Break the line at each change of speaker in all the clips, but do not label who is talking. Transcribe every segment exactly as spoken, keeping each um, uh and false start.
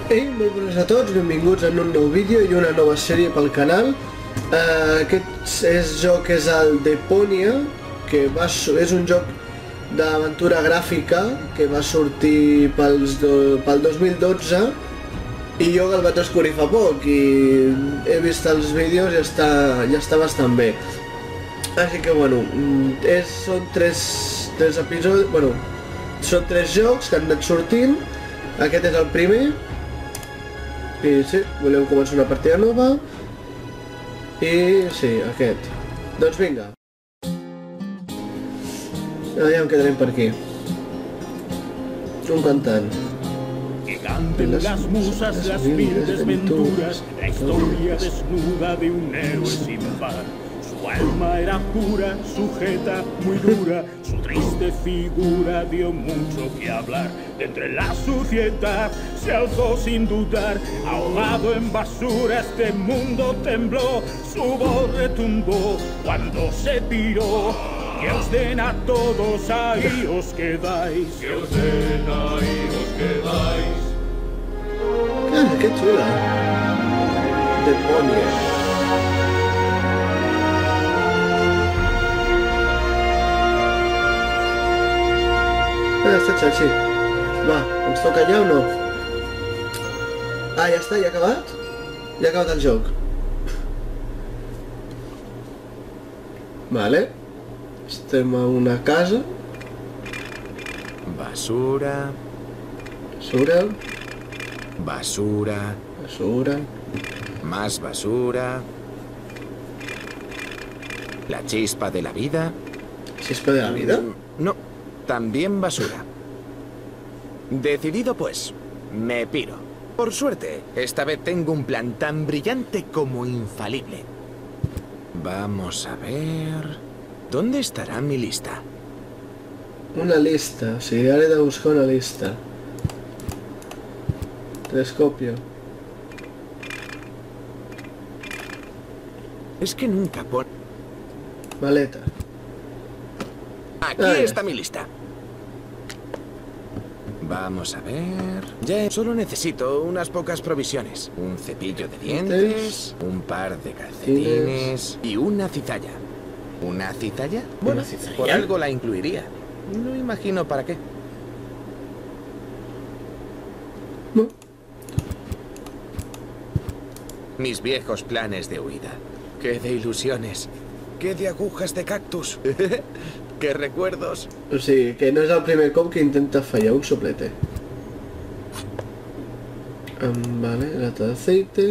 Ei, molt bones a tots, benvinguts en un nou vídeo i una nova sèrie pel canal. Uh, aquest és joc és el Deponia, que va, és un joc d'aventura gràfica que va sortir pels do, pel dos mil dotze i jo el vaig descobrir fa poc i he vist els vídeos i està, ja està bastant bé. Així que bueno, és, són tres, tres episodis, bueno, són tres jocs que han anat sortint. Aquest és el primer. I sí, voleu començar una partida nova. I sí, aquest. Doncs vinga. Ja em quedarem per aquí. Un cantant.
Que canten las musas las mil desventuras, la historia desnuda de un héroe sin par. Su alma era pura, sujeta, muy dura, su triste figura dio mucho que hablar. De entre la suciedad se alzó sin dudar, ahogado en basura este mundo tembló, su voz retumbó cuando se piró. Que os den a todos, ahí os quedáis. Que os den, ahí os quedáis.
Ah, qué chula. Deponia. Ah, està xaxi. Va, ens toca ja o no? Ah, ja està, ja ha acabat? Ja ha acabat el joc. Vale. Estem a una casa.
Basura.
Basura.
Basura.
Basura.
Más basura. La chispa de la vida.
¿Chispa de la vida?
No, también basura. Decidido pues, me piro. Por suerte, esta vez tengo un plan tan brillante como infalible. Vamos a ver... ¿Dónde estará mi lista?
Una lista, sí, ahora he de buscar una lista. Telescopio.
Es que nunca pon...
Maleta.
Aquí
ah,
está mi lista. Vamos a ver... Ya solo necesito unas pocas provisiones. Un cepillo de dientes, un par de calcetines y una cizalla. ¿Una cizalla? Bueno, cizalla? Por algo la incluiría. No imagino para qué.
No.
Mis viejos planes de huida. Qué de ilusiones. Qué de agujas de cactus. Qué recuerdos.
O sigui, que no és el primer cop que intenta fallar un soplete. Um, vale, lata de aceite.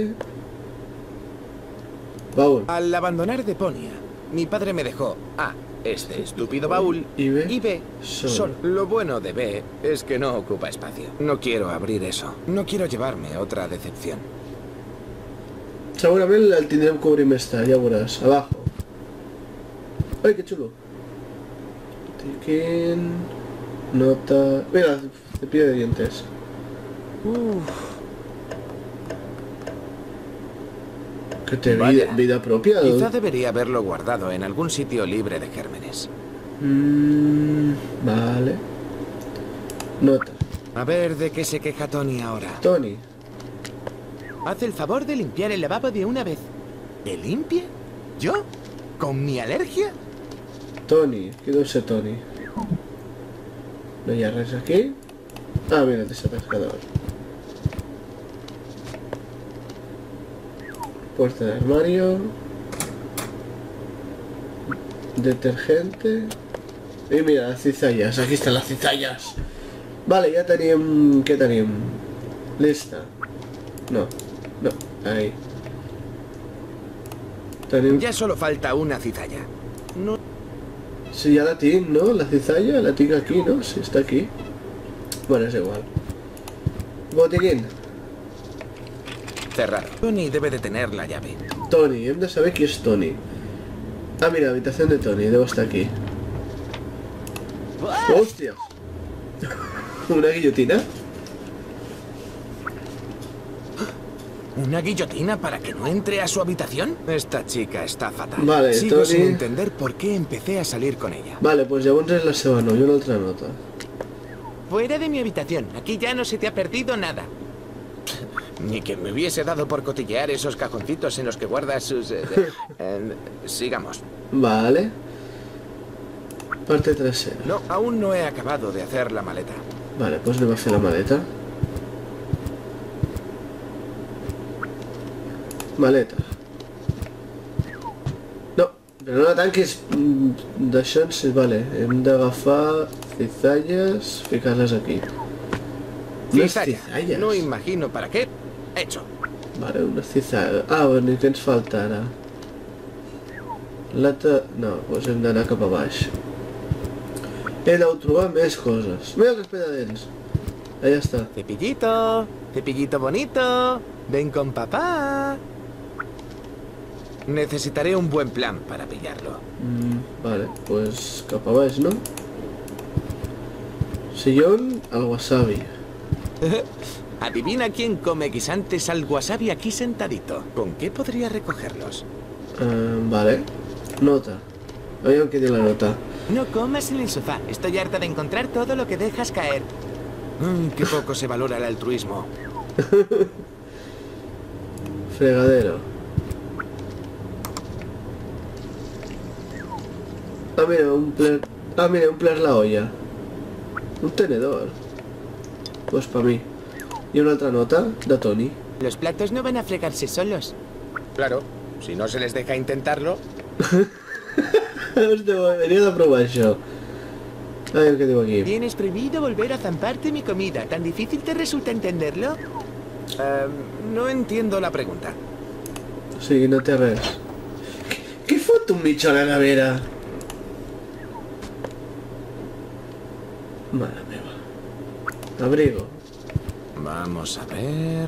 Baúl.
Al abandonar Deponia, mi padre me dejó A, este estúpido baúl,
y B,
y B
sol.
sol. Lo bueno de B es que no ocupa espacio. No quiero abrir eso. No quiero llevarme otra decepción.
Segurament el tindrem que obrir més tard, ja veuràs. Abajo. Ai, que xulo. Tiquín... Nota... Mira, cepillo de dientes.
Uf.
Que té vida, vida propia.
Quizá debería haberlo guardado en algún sitio libre de gérmenes.
Mm, vale. Nota.
A ver de qué se queja Tony ahora.
Tony.
Haz el favor de limpiar el lavabo de una vez. ¿Que limpie? ¿Yo? ¿Con mi alergia?
Tony. Qui deu ser Tony? No hi ha res aquí? Ah, mira, té pescador. Puerta de armario. Detergente. Y mira, las cizallas. Aquí están las cizallas. Vale, ya teníem... Què tenim? Lista. No, no, ahí. Tenim...
Ya solo falta una cizalla. No...
Sí, ya la tinc, ¿no? La cizalla la tinc aquí, ¿no? Sí, está aquí. Bueno, es igual. Botiquín.
Cerrado. Tony debe de tener la llave.
Tony, hem de saber qui és Tony. Ah, mira, habitación de Tony, debo estar aquí. ¡Hostia! ¿Una guillotina?
¿Una guillotina para que no entre a su habitación? Esta chica está fatal.
Vale,
Sigo
Tony...
sin entender por qué empecé a salir con ella.
Vale, pues llavors és la seva no, i una altra nota.
Fuera de mi habitación. Aquí ya no se te ha perdido nada. Ni que me hubiese dado por cotillear esos cajoncitos en los que guardas sus... Eh, eh, sigamos.
Vale. Parte trasera.
No, aún no he acabado de hacer la maleta.
Vale, pues anem a fer la maleta. Maleta. No, però no la tanquis. Deixa'ns... Vale, hem d'agafar cizalles, ficar-les aquí. Unes
Cizalla.
cizalles.
No imagino para qué. Hecho.
Vale, una cizalla. Ah, bueno, i què ens falta ara? Lata... No, doncs hem d'anar cap a baix. He de trobar més coses. Mira que espera dents. Allà està.
Cepillito, cepillito bonito. Ven con papá. Necesitaré un buen plan para pillarlo.
Mm, vale, pues cap a baix, no? Sillón al wasabi.
Adivina quién come guisantes al wasabi aquí sentadito. ¿Con qué podría recogerlos?
Uh, vale. Nota. Aviam què diu la nota.
No comas en el sofá. Estoy harta de encontrar todo lo que dejas caer.
Mm, qué poco se valora el altruismo.
Fregadero. Ah, mira, un pler... Ah, mira, un pler la olla. Un tenedor. Pues para mí. Y una otra nota de Tony.
Los platos no van a fregarse solos.
Claro, si no se les deja intentarlo.
Hòstia, venia de provar això. A veure què diu aquí.
Tienes prohibido volver a zamparte mi comida. ¿Tan difícil te resulta entenderlo?
Eh, no entiendo la pregunta.
O sigui, no té res. Què, què fot un mitjà a la nevera? Mare meva. Abrigo.
Vamos a ver...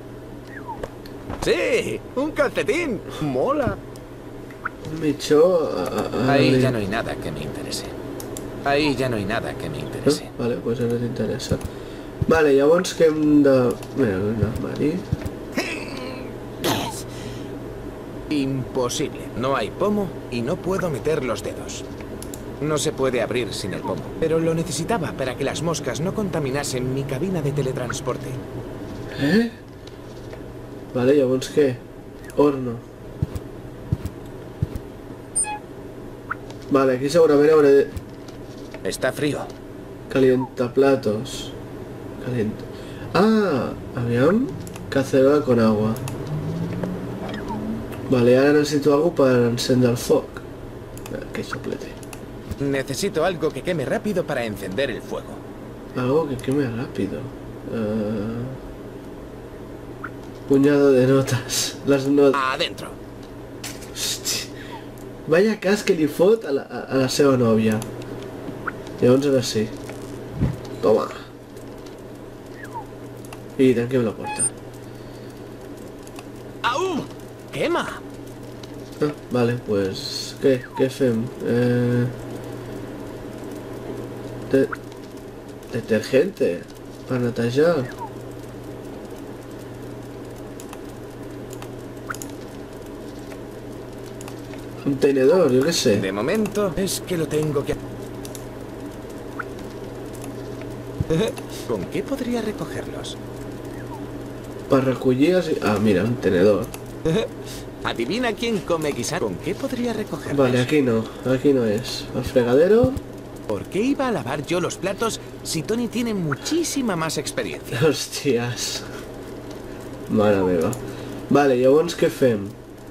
¡Sí! ¡Un calcetín! ¡Mola!
Un mitjó... A, a,
Ahí
a...
ya no hay nada que me interese. Ahí ya no hay nada que me interese.
No? Vale, pues ara t'interessa. Vale, llavors que hem de... Mira, un armari.
Imposible. No hay pomo y no puedo meter los dedos. No se puede abrir sin el pomo. Pero lo necesitaba para que las moscas no contaminasen mi cabina de teletransporte.
Eh? Vale, llavors què? Horno. Vale, aquí segurament hauré de...
Está frío.
Calientaplatos. Calient... Ah, aviam. Cacerola con agua. Vale, ara necessito algo per encendre el foc. Que soplete.
Necesito algo que queme rápido para encender el fuego.
Algo que queme rápido. Uh... Puñado de notas. Las notas...
Adentro.
Hosti. Vaya cas que li fot a la, a la seva nòvia. Llavors ara sí. Toma. I tanquem la porta.
¡Au! ¡Quema!
Ah, vale, pues... Què? Què fem? Eh... De... Detergente. Per netejar. Un tenedor, yo qué sé.
De momento es que lo tengo que... ¿Con qué podría recogerlos?
Para recollir... els- Ah, mira, un tenedor.
Adivina quién come guisantes. ¿Con qué podría recogerlos?
Vale, aquí no. Aquí no es. El fregadero...
¿Por qué iba a lavar yo los platos si Tony tiene muchísima más experiencia?
Hòsties. Mare meva. Vale, llavors què fem?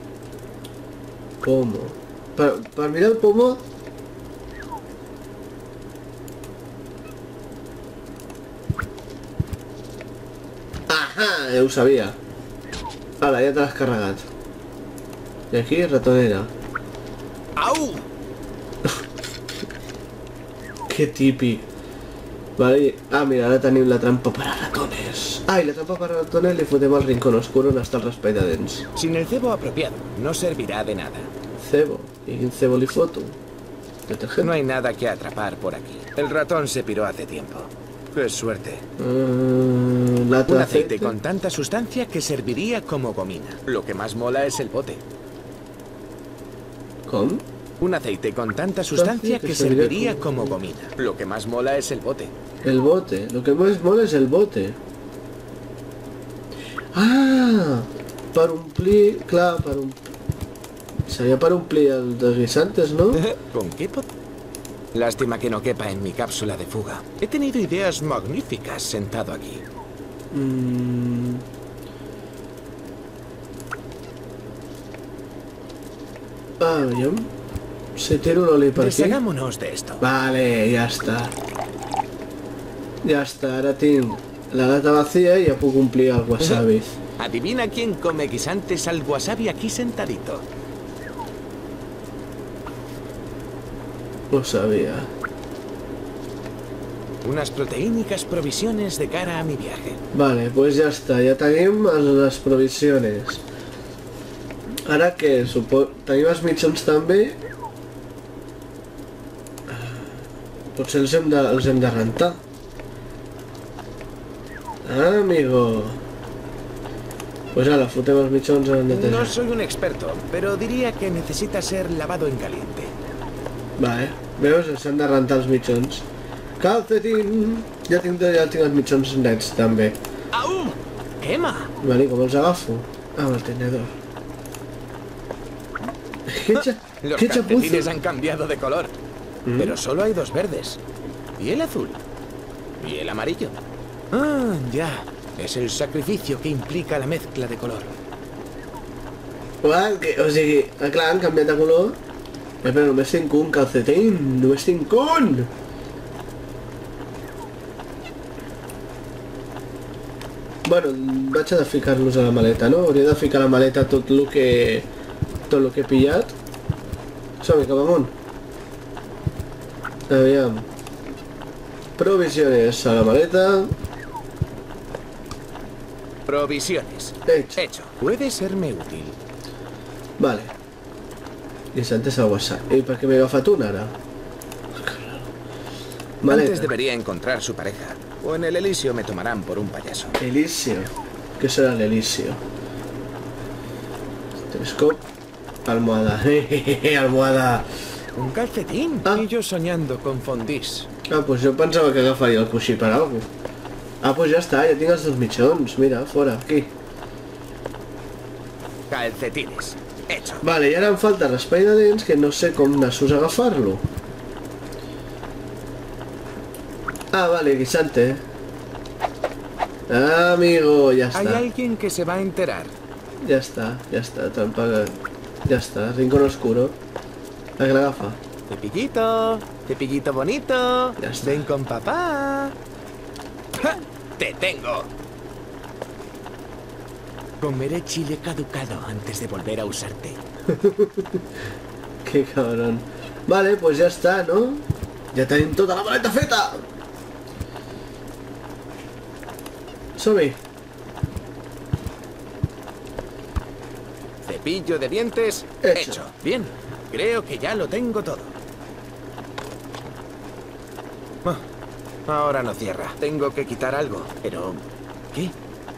Pomo. Per, per mirar el pomo... Ahà, ja ho sabia. Ara, ja te l'has carregat. I aquí, ratonera.
¡Au!
Que típic. Vale, ah, mira, ara tenim la trampa per a ratones. Ah, i la trampa per a ratones li fotem al rincón oscuro on està el raspall de dents.
Sin el cebo apropiado, no servirá de nada.
Cebo. I quin cebo li foto? Detergente.
No hay nada que atrapar por aquí. El ratón se piró hace tiempo. ¡Qué suerte!
Uh, lata
Un
de
aceite con tanta sustancia que serviría como gomina. Lo que más mola es el bote.
Com?
Un aceite con tanta sustancia que serviría como gomina. Lo que más mola es el bote.
El bote. Lo que más mola es el bote. Ah! Per omplir... Clar, per omplir... Sería para omplir el dels guisantes, ¿no?
¿Con qué pot...? Lástima que no quepa en mi cápsula de fuga. He tenido ideas magníficas sentado aquí.
Mm. Ah, aviam. Si tiro un oli per aquí.
Deshagámonos de esto.
Vale, ja està. Ja està, ara tinc la lata vacía i ja puc omplir el wasabi.
Adivina quién come guisantes al wasabi aquí sentadito.
No sabia.
Unas proteínicas provisiones de cara a mi viaje.
Vale, pues ja està, ja tenim les provisiones. Ara què? Supo... Tenim els mitjons també. Potser els hem de, els hem de rentar. Ah, amigo. Pues ala, fotem els mitjons a netejar.
No soy un experto, pero diría que necesita ser lavado en caliente.
Vale, veus? S'han de rentar els mitjons. Calcetín! Ja tinc, ja tinc els mitjons nets, també.
¡Au! ¡Quema!
Vale, com els agafo? Ah, el tenedor. ¿Qué, cha
Los
¿qué chapuzo?
calcetines han cambiado de color. ¿Mm? Pero solo hay dos verdes. ¿Y el azul? ¿Y el amarillo? Ah, ya. Es el sacrificio que implica la mezcla de color.
Uah, que, o sigui, clar, han canviat de color. Eh, però només tinc un calcetín, només tinc un! Bueno, vaig a de ficar-los a la maleta, no? Hauria de ficar a la maleta tot el que... tot el que he pillat. Som-hi, cap amunt. Aviam. Provisiones a la maleta.
Provisiones.
Hecho.
Hecho. Puede serme útil.
Vale. Guisantes al wasabi. ¿Y para qué me he agafat un ara? Maleta.
Antes debería encontrar su pareja. O en el Elisio me tomarán por un payaso.
Elisio. ¿Qué será el Elisio? Telescopio. Almohada. Almohada.
Un calcetín.
Ah.
Y yo soñando con fondis.
Ah, pues yo pensaba que agafaria el coixí per algo. Ah, pues ja està, ja tinc els dos mitjons. Mira, fora, aquí.
Calcetines. Hecho.
Vale, i ara em falta l'espai de dents, que no sé com nassos agafar-lo. Ah, vale, guisante. Ah, amigo, ja
Hay
està.
alguien que se va a enterar.
Ja està, ja està, trampa... Ja està, rincón oscuro. A que l'agafa.
Cepillito, cepillito bonito.
Ya está.
Ven con papá. ¡Ja! ¡Te tengo! Comeré chile caducado antes de volver a usarte.
Que cabrón. Vale, pues ja està, no? Ja tenim tota la maleta feta! Som-hi.
Cepillo de dientes
Hecho.
hecho. Bien, creo que ya lo tengo todo. Ah, ahora no cierra. Tengo que quitar algo. Pero... ¿qué?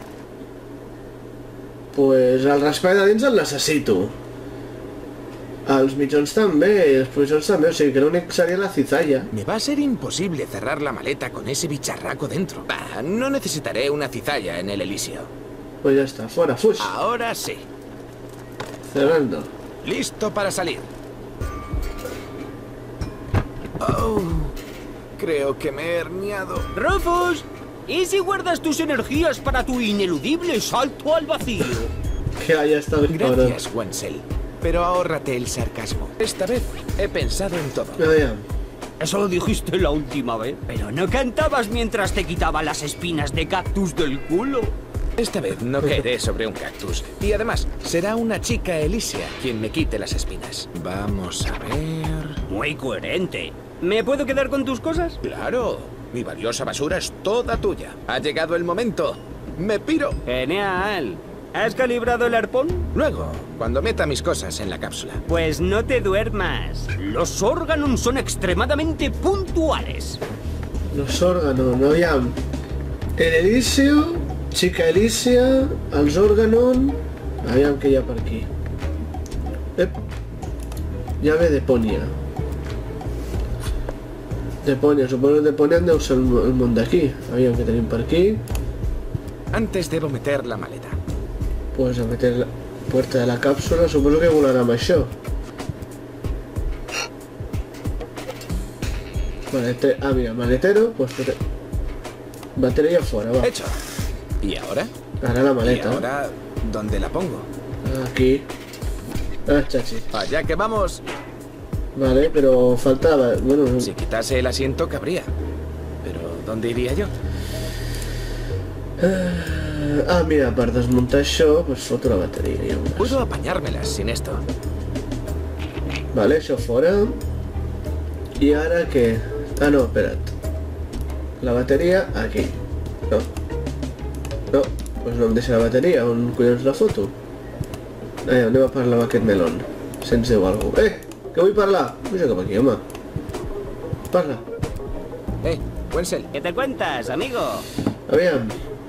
Pues el raspall de dents el necessito. Els mitjons també, i els provisions també, o sigui que l'únic seria la cizalla.
Me va a ser imposible cerrar la maleta con ese bicharraco dentro. Bah, no necesitaré una cizalla en el Elisio.
Pues ja està, fora, fuix.
Ahora sí.
Cerrando.
Listo para salir. Oh, creo que me he herniado.
¡Rufus! ¿Y si guardas tus energías para tu ineludible salto al vacío?
Que haya estado el cabrón.
Gracias, Wenzel. Pero ahórrate el sarcasmo. Esta vez he pensado en todo.
Aviam.
Eso lo dijiste la última vez. Pero no cantabas mientras te quitaba las espinas de cactus del culo.
Esta vez no caeré sobre un cactus. Y además, será una chica Elisia quien me quite las espinas. Vamos a ver...
Muy coherente. ¿Me puedo quedar con tus cosas?
Claro, mi valiosa basura es toda tuya. Ha llegado el momento. Me piro.
Genial. ¿Has calibrado el arpón?
Luego, cuando meta mis cosas en la cápsula.
Pues no te duermas. Los órganos son extremadamente puntuales.
Los órganos, no aviam. El Elisio, chica Elisia, els órganos... Aviam que hi ha per aquí. Ep. Llave Deponia. Deponia, suposo que Deponia deu ser el, el món d'aquí. Aviam que tenim per aquí.
Antes debo meter la maleta.
Pues a meter la puerta de la cápsula, suposo que volarà amb això. Malete... Ah, mira, maletero, pues... Batería fuera, va.
Hecho. ¿Y ahora?
Ahora la
¿Y
maleta.
ahora dónde la pongo?
Aquí. Ah, chachi.
Allá que vamos.
Vale, pero faltaba... Bueno...
Si quitase el asiento cabría. Pero ¿dónde iría yo?
Ah, mira, per desmuntar això, pues foto la bateria. Ja veuràs.
Puedo apañármelas sin esto.
Vale, això fora. I ara què? Ah, no, espera't. La bateria aquí. No. No, pues no em deixa la bateria. On collons la foto? Ah, anem a parlar amb aquest melon. Si ens diu algú. Eh, que vull parlar. Puja cap aquí, home. Parla.
Eh, Wenzel.
¿Qué te cuentas, amigo?
Aviam.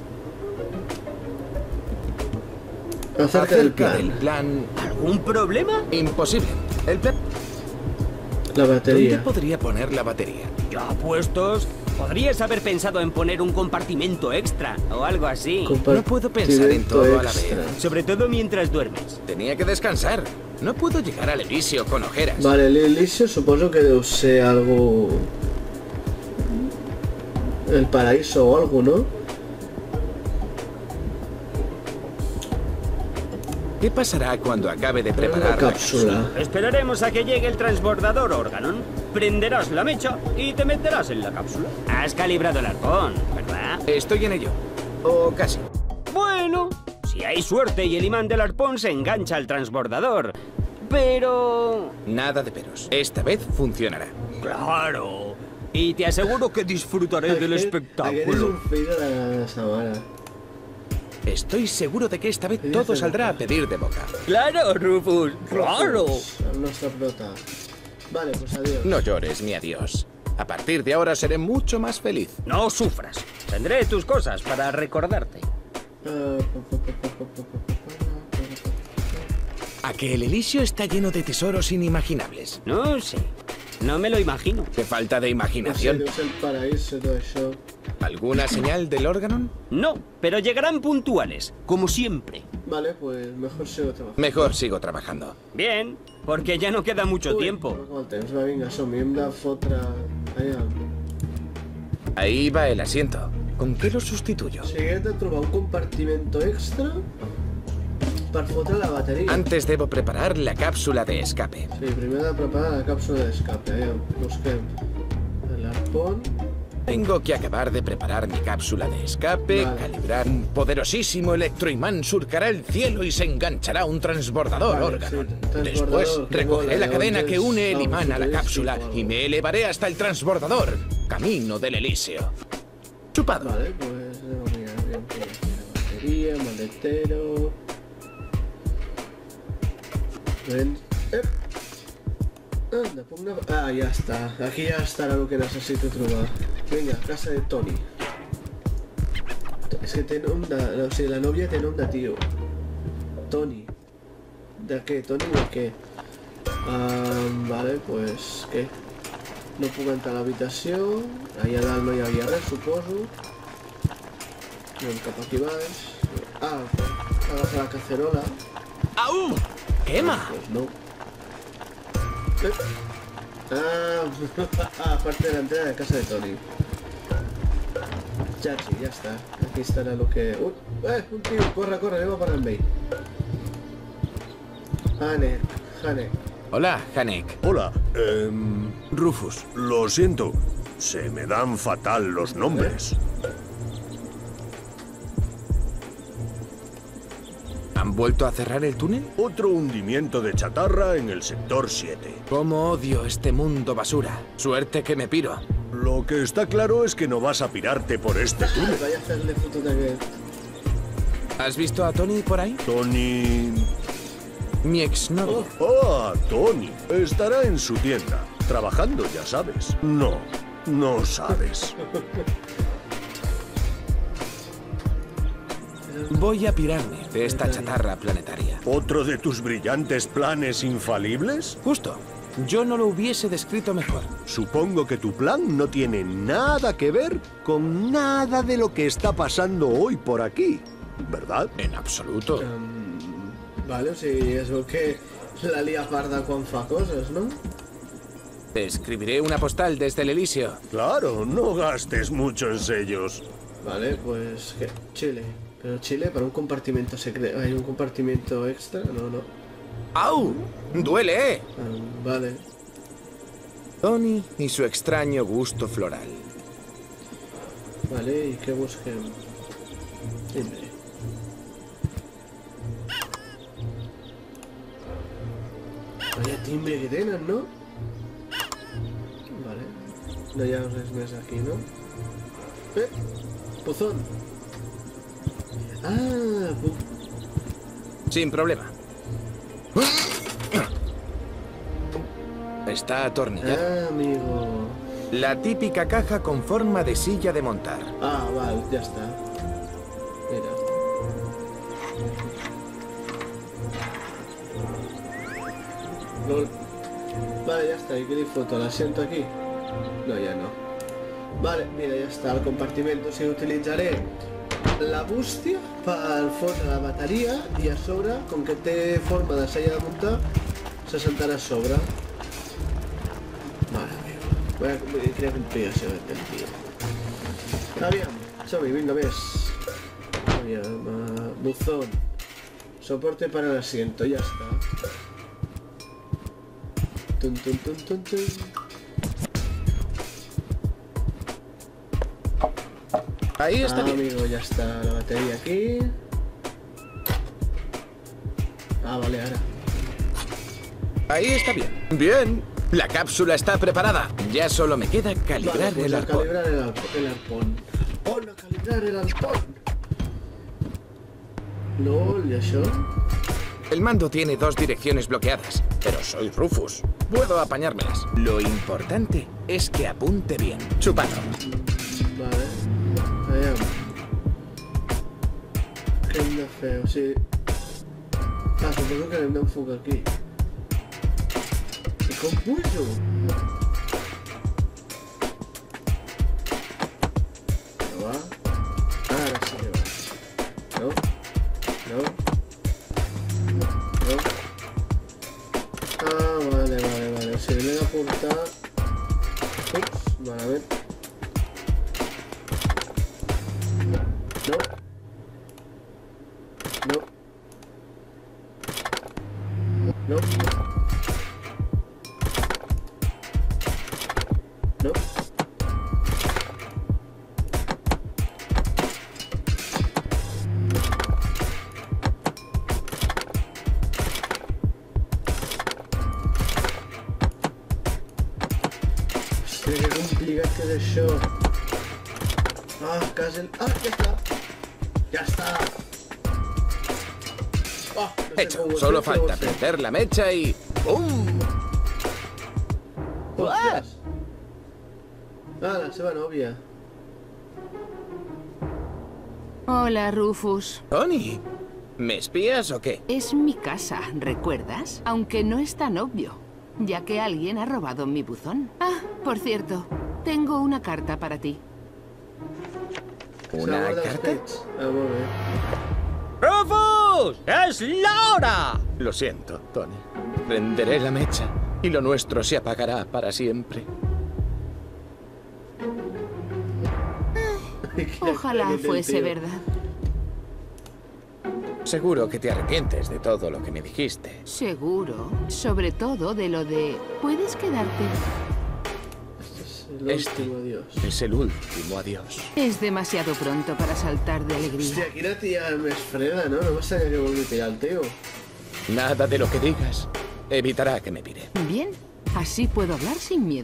Acerca del
Acerca
plan.
del plan...
¿Algún problema?
Imposible. El plan...
La
¿Dónde
batería.
podría poner la batería?
Ya puestos. Podrías haber pensado en poner un compartimento extra o algo así.
No puedo pensar en todo a la vez.
Extra.
Sobre todo mientras duermes.
Tenía que descansar. No puedo llegar al Elisio con ojeras.
Vale, l'Elisio suposo que deu ser algo... El paraíso o algo, ¿no?
¿Qué pasará cuando acabe de
Una
preparar la
cápsula.
Esperaremos a que llegue el transbordador Organon. Prenderás la mecha y te meterás en la cápsula. Has calibrado el arpón, ¿verdad?
Estoy en ello. O casi.
Bueno, si hay suerte y el imán del arpón se engancha al transbordador. Pero...
Nada de peros. Esta vez funcionará.
¡Claro! Y te aseguro que disfrutaré del
Aquest- Aquest és
espectáculo.
un fill de la sa mare.
Estoy seguro de que esta vez todo saldrá a pedir de boca.
¡Claro, Rufus! ¡Claro!
El nostre prota. Vale, pues adiós.
No llores ni adiós. A partir de ahora seré mucho más feliz.
No sufras. Tendré tus cosas para recordarte.
Ah, pa, pa, pa, pa, pa, pa, pa,
A que el Elisio está lleno de tesoros inimaginables.
No sé. No me lo imagino.
Qué falta de
no sé,
imaginación.
deu ser el paraíso i tot això.
¿Alguna señal del Organon?
No, pero llegarán puntuales, como siempre.
Vale, pues mejor sigo trabajando.
Mejor sigo trabajando.
Bien, porque ya no queda mucho
Ui,
tiempo.
no cal temps, va, vinga, som-hi, hem de fotre... Allà.
Ahí va el asiento. ¿Con qué lo sustituyo?
O sigui, hem de trobar un compartimento extra per fotre la bateria.
Antes debo preparar la cápsula de escape.
Sí, primer he de preparar la càpsula d'escape. Allà, busquem l'arpón.
Tengo que acabar de preparar mi cápsula de escape,
Vale.
calibrar un poderosísimo electroimán, surcará el cielo y se enganchará un transbordador
Vale,
Organon.
sí, transbordador,
Después
que
recogeré
mola,
la cadena
¿dónde
que une el
vamos,
imán a la
futurístico
cápsula
o algo?
y me elevaré hasta el transbordador, camino del Elisio. Chupado.
Vale, pues anem a mirar aviam què hi ha aquí. La bateria, maletero... Ven... Ep! Anda, puc anar... Ah, ja està. Aquí ja estarà el que necessito trobar. Vinga, casa de Tony. És que té nom de... O sigui, la nòvia té nom de tio. Tony. De què? Tony de què? Um, vale, pues... Què? No puc entrar a l'habitació. Allà dalt no hi havia res, suposo. Anem cap aquí baix. Ah, agafa la cacerola.
¡Au! ¡Quema!
Pues no. Eh. Ah, aparte de la entrada de casa de Tony. Chachi, ya está. Aquí estará lo que... Uh, eh, un tío, corre, corre, anem a parlar amb ell. Hanek, Hanek.
Hola, Hanek.
Hola, em,
Rufus.
lo siento, se me dan fatal los nombres.
¿Han vuelto a cerrar el túnel?
Otro hundimiento de chatarra en el sector siete.
¿Cómo odio este mundo basura? Suerte que me piro.
Lo que está claro es que no vas a pirarte por este túnel.
Vaya a hacerle foto d'aquest.
¿Has visto a Tony por ahí?
Tony...
Mi exnovia.
Ah, Tony. Estará en su tienda, trabajando, ya sabes. No, no sabes.
Voy a pirarme de esta chatarra planetaria.
¿Otro de tus brillantes planes infalibles?
Justo. Yo no lo hubiese descrito mejor.
Supongo que tu plan no tiene nada que ver con nada de lo que está pasando hoy por aquí, ¿verdad?
En absoluto.
Um, vale, o sigui, és el que la lia parda quan fa coses, no?
Te escribiré una postal desde el Elíseo.
Claro, no gastes mucho en sellos.
Vale, pues... ¿qué? Chile. Pero Chile para un compartimento secreto... ¿Hay un compartimento extra? No, no.
¡Au! ¡Duele, eh!
Um, vale.
Tony y su extraño gusto floral.
Vale, ¿y qué busquem? Timbre. Vaya timbre que tenen, no? Vale. No hi ha res més aquí, no? Eh! Puzón! Ah! Pu
Sin problema. Está atornillado.
ah, amigo.
La típica caja con forma de silla de montar.
Ah, vale, ya está. Mira. Lol. Vale, ya está. ¿Y qué disfruto? ¿La siento aquí? No, ya no. Vale, mira, ya está. El compartimento. Si utilitzaré la bústia per fotre la bateria i a sobre, com que té forma de sella de muntar, se sentarà a sobre. Mare meva. Voy a crear un pedazo del tío. Aviam, som-hi, vinga, més. Aviam, uh, buzón. Soporte para el asiento, ya está. Tun, tun, tun, tun, tun.
Ahí está
Ah,
bien.
amigo, ya está la batería aquí. Ah, vale, ahora.
Ahí está bien. Bien. La cápsula está preparada. Ya solo me queda calibrar
Vale, pues
el
a
arpón.
calibrar el, arp el arpón. ¡Oh, no, calibrar el arpón! LOL, ¿y això?
El mando tiene dos direcciones bloqueadas, pero soy Rufus. Puedo apañármelas. Lo importante es que apunte bien. Chupado.
Vale. Aviam. Què hem de fer? O sigui... Ah, suposo que l'hem d'enfocar aquí. I com pujo? No va? Ara sí que va. No? No? No? Ah, vale, vale, vale. O sigui, l'he de portar... Ups, malament. No. No. No. No. Hòstia, que complicat que és això. Ah, quasi... Ah, ja està. Ja està. Oh, no sé
Hecho.
com ho he
Solo
fet, però ho
falta
he fet.
prender la mecha y... ¡Pum!
Hòsties. Ah, la seva nòvia.
Hola, Rufus.
Tony, ¿me espías o qué?
Es mi casa, ¿recuerdas? Aunque no es tan obvio, ya que alguien ha robado mi buzón. Ah, por cierto, tengo una carta para ti.
¿Una
Se la guarda els
carta?
pets. Ah, molt bé.
¡Rufus! ¡Es la hora!
Lo siento, Tony. Prenderé la mecha y lo nuestro se apagará para siempre.
Ojalá
Qué
fuese
tío.
verdad.
Seguro que te arrepientes de todo lo que me dijiste.
Seguro, sobre todo de lo de... ¿Puedes quedarte?
Este es el
Este
último adiós.
es el último adiós.
Es demasiado pronto para saltar de
Hòstia,
alegría.
quina tia més freda, no? No m'estranya que vulgui tirar el tio.
Nada de lo que digas evitará que me pire.
Bien, así puedo hablar sin miedo.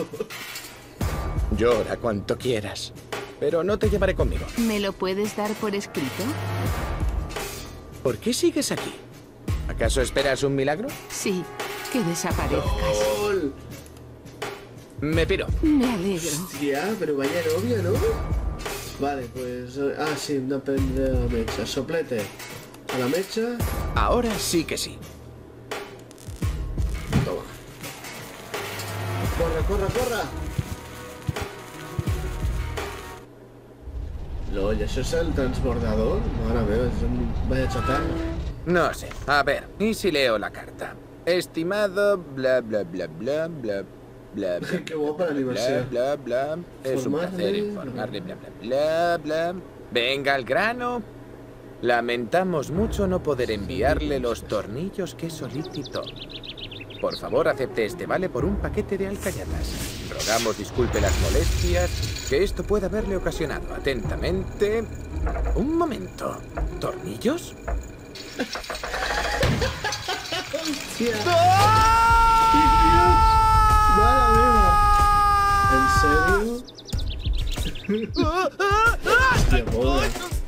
Llora cuanto quieras, pero no te llevaré conmigo.
¿Me lo puedes dar por escrito?
¿Por qué sigues aquí? ¿Acaso esperas un milagro?
Sí, que desaparezcas.
LOL!
Me piro.
Me alegro.
Hòstia, però vaya novia, no? Vale, pues... eh, Ah, sí, hem de prendre la metxa. Soplete. A la metxa.
Ahora sí que sí.
Toma. Corre, corre, corre! No, ¿y això és el transbordador? Mare meva, és un... vaya chatarra.
No sé. A ver, ¿y si leo la carta? Estimado, bla, bla, bla, bla, bla, bla, bla.
Qué guapa la animación.
Bla, bla, bla. Es un placer informarle, bla, bla, bla, bla. Venga al grano. Lamentamos mucho no poder enviarle los tornillos que solicitó. Por favor, acepte este vale por un paquete de alcayatas. Rogamos disculpe las molestias que esto pueda haberle ocasionado. Atentamente... Un momento. ¿Tornillos?
¡Hostia! ¡Mala meva! ¿En serio? ¡Hostia, pobre!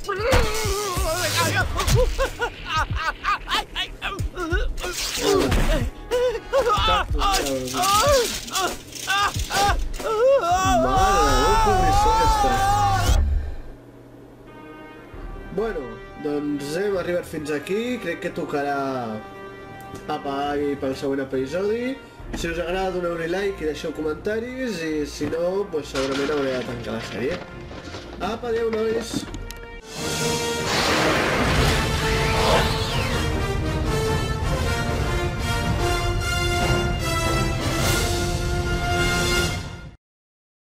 Bueno, doncs hem arribat fins aquí, crec que tocarà apagar pel següent episodi. Si us agrada doneu-li like i deixeu comentaris i si no, pues segurament hauré de tancar la sèrie. Apa, adeu nois!